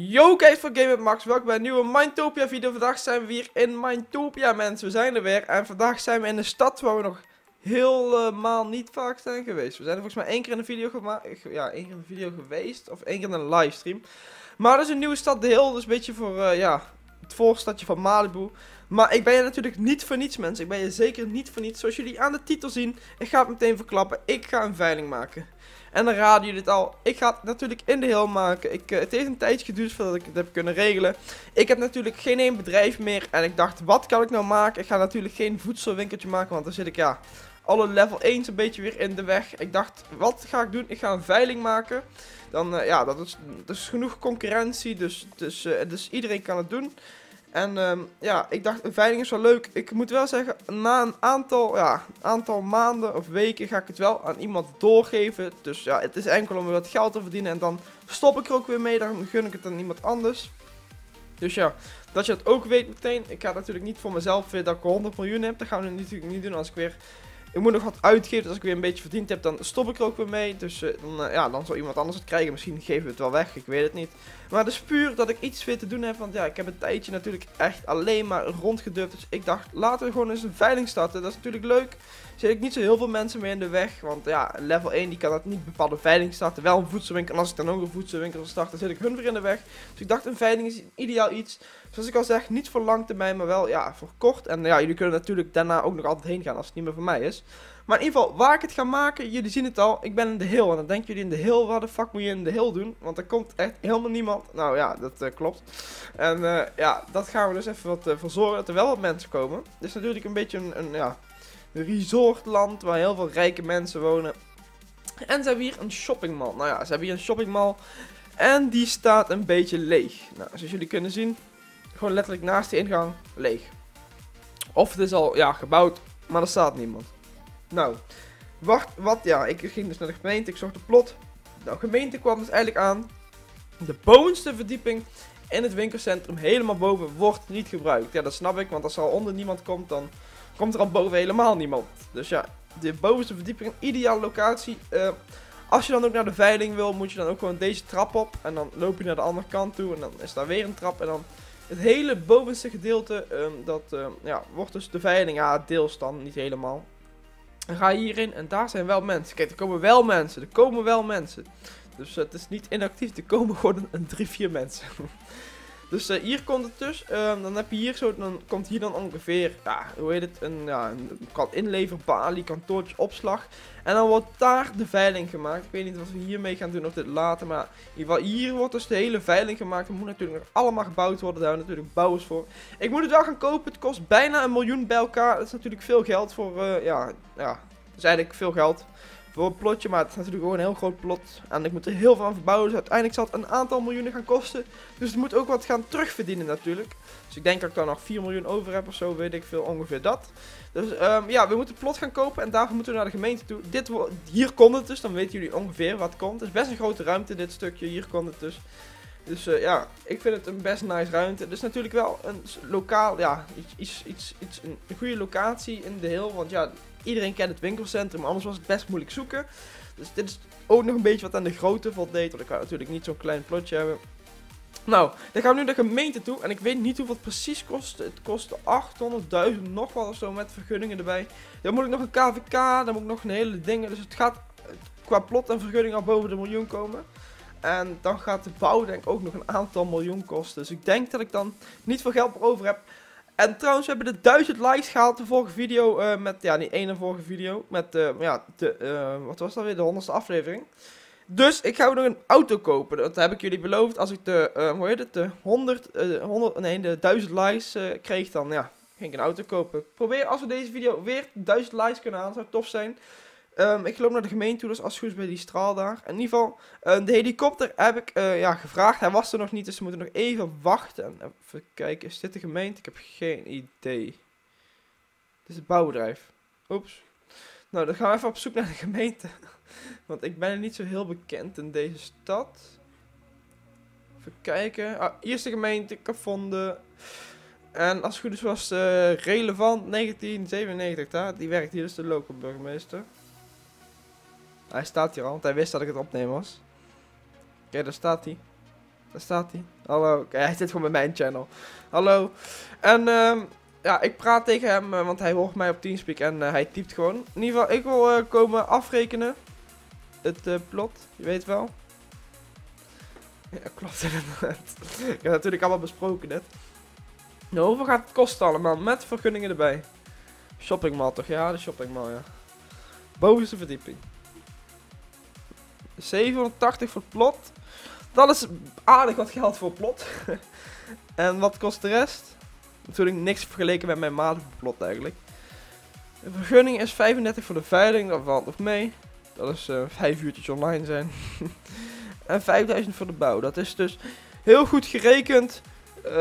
Yo kijkers van Game with Max, welkom bij een nieuwe Mindtopia video. Vandaag zijn we weer in Mindtopia, mensen. We zijn er weer en vandaag zijn we in de stad waar we nog helemaal niet vaak zijn geweest. We zijn er volgens mij één keer in een video één keer in een video geweest of één keer in een livestream. Maar dat is een nieuwe stad, de Hill, dus een beetje voor het voorstadje van Malibu. Maar ik ben je natuurlijk niet voor niets, mensen. Ik ben je zeker niet voor niets. Zoals jullie aan de titel zien, ik ga het meteen verklappen. Ik ga een veiling maken. En dan raden jullie het al. Ik ga het natuurlijk in de Hill maken. Het heeft een tijdje geduurd voordat ik het heb kunnen regelen. Ik heb natuurlijk geen één bedrijf meer. En ik dacht, wat kan ik nou maken? Ik ga natuurlijk geen voedselwinkeltje maken. Want dan zit ik, alle level 1's een beetje weer in de weg. Ik dacht, wat ga ik doen? Ik ga een veiling maken. Dan, dat is genoeg concurrentie. Dus iedereen kan het doen. En ik dacht, een veiling is wel leuk. Ik moet wel zeggen, na een aantal maanden of weken ga ik het wel aan iemand doorgeven. Dus ja, het is enkel om weer wat geld te verdienen. En dan stop ik er ook weer mee, dan gun ik het aan iemand anders. Dus ja, dat je dat ook weet meteen. Ik ga natuurlijk niet voor mezelf weer dat ik 100 miljoen heb. Dat gaan we natuurlijk niet doen als ik weer... Ik moet nog wat uitgeven, dus als ik weer een beetje verdiend heb, dan stop ik er ook weer mee. Dus dan zal iemand anders het krijgen. Misschien geven we het wel weg, ik weet het niet. Maar het is puur dat ik iets weer te doen heb, want ja, ik heb een tijdje natuurlijk echt alleen maar rondgedurfd. Dus ik dacht, laten we gewoon eens een veiling starten. Dat is natuurlijk leuk. Er zitten niet zo heel veel mensen meer in de weg, want ja, level 1 die kan dat niet bepaalde veiling starten. Wel een voedselwinkel, en als ik dan ook een voedselwinkel wil starten, dan zit ik hun weer in de weg. Dus ik dacht, een veiling is ideaal iets. Zoals ik al zeg, niet voor lang termijn, maar wel voor kort. En ja, jullie kunnen natuurlijk daarna ook nog altijd heen gaan als het niet meer voor mij is. Maar in ieder geval, waar ik het ga maken, jullie zien het al, ik ben in de Hill. En dan denken jullie in de Hill, wat de fuck moet je in de Hill doen? Want er komt echt helemaal niemand. Nou ja, dat klopt. En dat gaan we dus even wat voor zorgen dat er wel wat mensen komen. Het is natuurlijk een beetje een resortland waar heel veel rijke mensen wonen. En ze hebben hier een shoppingmall. Nou ja, ze hebben hier een shoppingmall. En die staat een beetje leeg. Nou, zoals jullie kunnen zien, gewoon letterlijk naast de ingang leeg. Of het is al gebouwd, maar er staat niemand. Nou, ik ging dus naar de gemeente, ik zocht de plot. Nou, de gemeente kwam dus eigenlijk aan. De bovenste verdieping in het winkelcentrum, helemaal boven, wordt niet gebruikt. Ja, dat snap ik, want als er al onder niemand komt, dan komt er al boven helemaal niemand. Dus ja, de bovenste verdieping, een ideale locatie. Als je dan ook naar de veiling wil, moet je dan ook gewoon deze trap op. En dan loop je naar de andere kant toe en dan is daar weer een trap. En dan het hele bovenste gedeelte, wordt dus de veiling. Ja, deels dan, niet helemaal. Dan ga je hierin en daar zijn wel mensen. Kijk, er komen wel mensen. Dus het is niet inactief, er komen gewoon een 3-4 mensen. Dus hier komt het dus. Dan heb je hier zo, dan komt hier dan ongeveer, hoe heet het, een inleverbalie, kantoortje, opslag. En dan wordt daar de veiling gemaakt. Ik weet niet wat we hiermee gaan doen of dit later, maar in ieder geval hier wordt dus de hele veiling gemaakt. Er moet natuurlijk nog allemaal gebouwd worden, daar hebben we natuurlijk bouwers voor. Ik moet het wel gaan kopen, het kost bijna 1 miljoen bij elkaar. Dat is natuurlijk veel geld voor, dat is eigenlijk veel geld. Voor een plotje, maar het is natuurlijk gewoon een heel groot plot. En ik moet er heel veel aan verbouwen, dus uiteindelijk zal het een aantal miljoenen gaan kosten. Dus het moet ook wat gaan terugverdienen natuurlijk. Dus ik denk dat ik dan nog 4 miljoen over heb of zo, weet ik veel, ongeveer dat. Dus we moeten het plot gaan kopen en daarvoor moeten we naar de gemeente toe. Hier komt het dus, dan weten jullie ongeveer wat komt. Het is best een grote ruimte dit stukje, hier komt het dus. Dus ik vind het een best nice ruimte. Het is natuurlijk wel een lokaal, een goede locatie in de Hill, want ja... Iedereen kent het winkelcentrum, anders was het best moeilijk zoeken. Dus dit is ook nog een beetje wat aan de grootte voldeed. Want ik kan natuurlijk niet zo'n klein plotje hebben. Nou, dan gaan we nu naar de gemeente toe. En ik weet niet hoeveel het precies kost. Het kostte 800.000 nog wel of zo met vergunningen erbij. Dan moet ik nog een KVK, dan moet ik nog een hele dingen. Dus het gaat qua plot en vergunning al boven de miljoen komen. En dan gaat de bouw denk ik ook nog een aantal miljoen kosten. Dus ik denk dat ik dan niet veel geld meer over heb. En trouwens, we hebben de 1000 likes gehaald de vorige video, die ene vorige video, met, wat was dat weer, de 100ste aflevering. Dus ik ga ook nog een auto kopen, dat heb ik jullie beloofd, als ik de 1000 likes kreeg, dan ging ik een auto kopen. Probeer, als we deze video weer 1000 likes kunnen halen, zou het tof zijn. Ik loop naar de gemeente toe, dus als het goed is bij die straal daar. In ieder geval, de helikopter heb ik gevraagd. Hij was er nog niet, dus we moeten nog even wachten. Even kijken, is dit de gemeente? Ik heb geen idee. Dit is het bouwbedrijf. Oeps. Nou, dan gaan we even op zoek naar de gemeente. Want ik ben er niet zo heel bekend in deze stad. Even kijken. Ah, hier is de gemeente, ik heb gevonden. En als het goed is was relevant 1997 daar. Die werkt hier, dus de local burgemeester. Hij staat hier al, want hij wist dat ik het opnemen was. Kijk, daar staat hij. Daar staat hij. Hallo. Oké, hij zit gewoon bij mijn channel. Hallo. En ja, ik praat tegen hem, want hij hoort mij op Teamspeak en hij typt gewoon. In ieder geval, ik wil komen afrekenen. Het plot, je weet wel. Ja, klopt inderdaad. Ik heb natuurlijk allemaal besproken net. Nou, hoeveel gaat het kosten allemaal? Met vergunningen erbij. Shoppingmall toch? Ja, de shoppingmall, ja. Bovenste verdieping. 780 voor het plot. Dat is aardig wat geld voor het plot. En wat kost de rest? Natuurlijk niks vergeleken met mijn maat plot eigenlijk. De vergunning is 35 voor de veiling, dat valt nog mee. Dat is 5 uurtjes online zijn. En 5000 voor de bouw. Dat is dus heel goed gerekend. 28.000,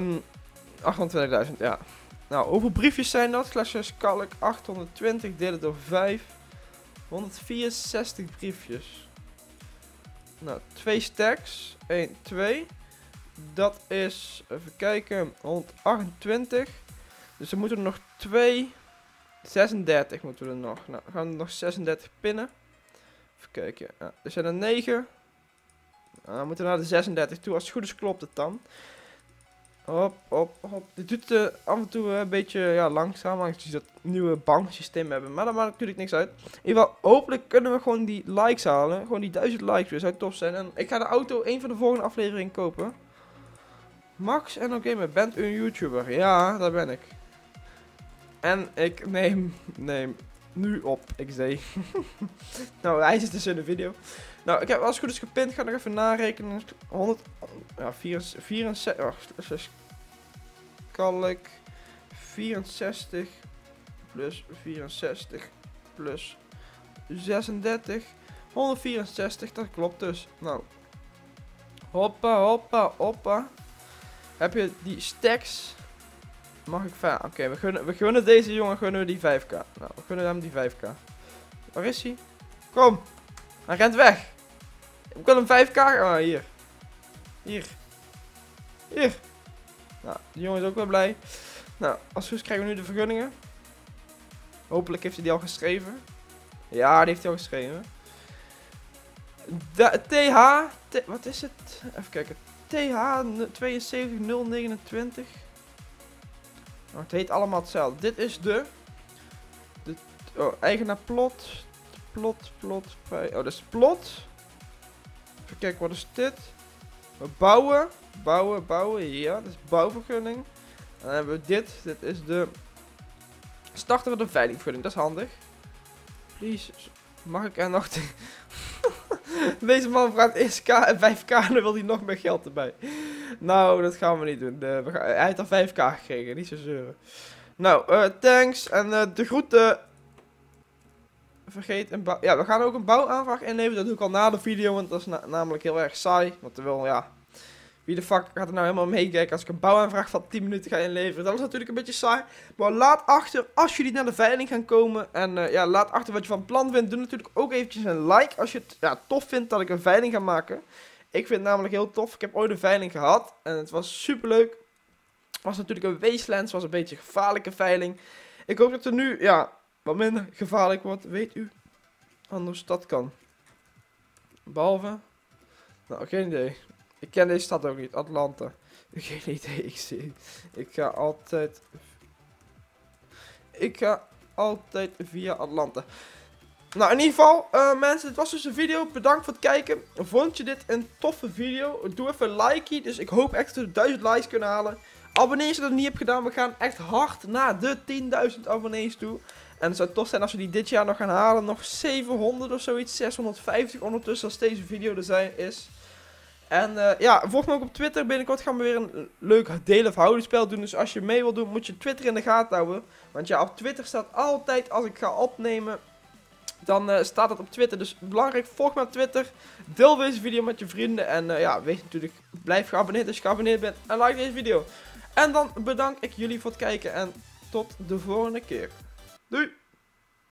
ja. Nou, hoeveel briefjes zijn dat? Glasjes kalk 820 delen door 5. 164 briefjes. Nou, 2 stacks. 1, 2. Dat is, even kijken, 128. Dus er moeten er nog 2. 36 moeten we er nog. Nou, dan gaan we nog 36 pinnen. Even kijken. Ja, er zijn er 9. Nou, dan moeten we naar de 36 toe. Als het goed is klopt het dan. Hop, hop, hop. Dit doet af en toe een beetje ja, langzaam. Aangezien dat nieuwe banksysteem hebben. Maar dat maakt natuurlijk niks uit. In ieder geval, hopelijk kunnen we gewoon die likes halen. Gewoon die 1000 likes weer. Zou tof zijn. En ik ga de auto een van de volgende afleveringen kopen. Max en oké, bent u een YouTuber? Ja, daar ben ik. En ik neem nu op XD. Nou, hij zit dus in de video. Nou, ik heb als het goed is gepint. Ga nog even narekenen. 100, ja, 64, oh, kalk, 64 plus 64 plus 36, 164, dat klopt dus. Nou, hoppa, hoppa, hoppa. Heb je die stacks? Mag ik vijf? Oké, we gunnen deze jongen gunnen we die 5k. Nou, we gunnen hem die 5k. Waar is hij? Kom! Hij rent weg! Ik wil hem 5k. Oh, hier. Hier. Hier. Nou, die jongen is ook wel blij. Nou, als goed is krijgen we nu de vergunningen. Hopelijk heeft hij die al geschreven. Ja, die heeft hij al geschreven. Wat is het? Even kijken. TH 72029. Oh, het heet allemaal hetzelfde. Dit is de eigenaar plot. Oh, dat is plot. Even kijken, wat is dit? Bouwen. Ja, dat is bouwvergunning. En dan hebben we dit. Dit is de starten van de veilingvergunning. Dat is handig. Please, mag ik er nog... Deze man vraagt eerst K en 5k en dan wil hij nog meer geld erbij. Nou, dat gaan we niet doen. Hij heeft al 5k gekregen, niet zo zeuren. Nou, thanks. En de groeten. Vergeet een bouw. Ja, we gaan ook een bouwaanvraag inleveren. Dat doe ik al na de video, want dat is namelijk heel erg saai. Want terwijl, ja, wie de fuck gaat er nou helemaal meekijken als ik een bouwaanvraag van 10 minuten ga inleveren? Dat is natuurlijk een beetje saai. Maar laat achter als jullie naar de veiling gaan komen. En ja, laat achter wat je van plan vindt. Doe natuurlijk ook eventjes een like als je het tof vindt dat ik een veiling ga maken. Ik vind het namelijk heel tof. Ik heb ooit een veiling gehad. En het was super leuk. Het was natuurlijk een wasteland. Het was een beetje een gevaarlijke veiling. Ik hoop dat het nu, ja, wat minder gevaarlijk wordt. Weet u anders dat kan. Behalve... Nou, geen idee. Ik ken deze stad ook niet. Atlanta. Geen idee. Ik ga altijd via Atlanta. Nou, in ieder geval, mensen, dit was dus een video. Bedankt voor het kijken. Vond je dit een toffe video? Doe even een likeie. Dus ik hoop echt dat we 1000 likes kunnen halen. Abonneer als je dat niet hebt gedaan. We gaan echt hard naar de 10.000 abonnees toe. En het zou tof zijn als we die dit jaar nog gaan halen. Nog 700 of zoiets. 650 ondertussen als deze video er is. En ja, volg me ook op Twitter. Binnenkort gaan we weer een leuk delen of houden spel doen. Dus als je mee wilt doen, moet je Twitter in de gaten houden. Want ja, op Twitter staat altijd als ik ga opnemen, dan staat het op Twitter. Dus belangrijk, volg me op Twitter. Deel deze video met je vrienden. En ja, wees natuurlijk, blijf geabonneerd als je geabonneerd bent. En like deze video. En dan bedank ik jullie voor het kijken. En tot de volgende keer. Doei!